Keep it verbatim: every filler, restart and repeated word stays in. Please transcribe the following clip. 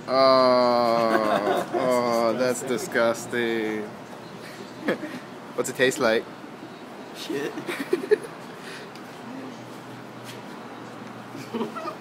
Oh, oh, that's disgusting. What's it taste like? Shit.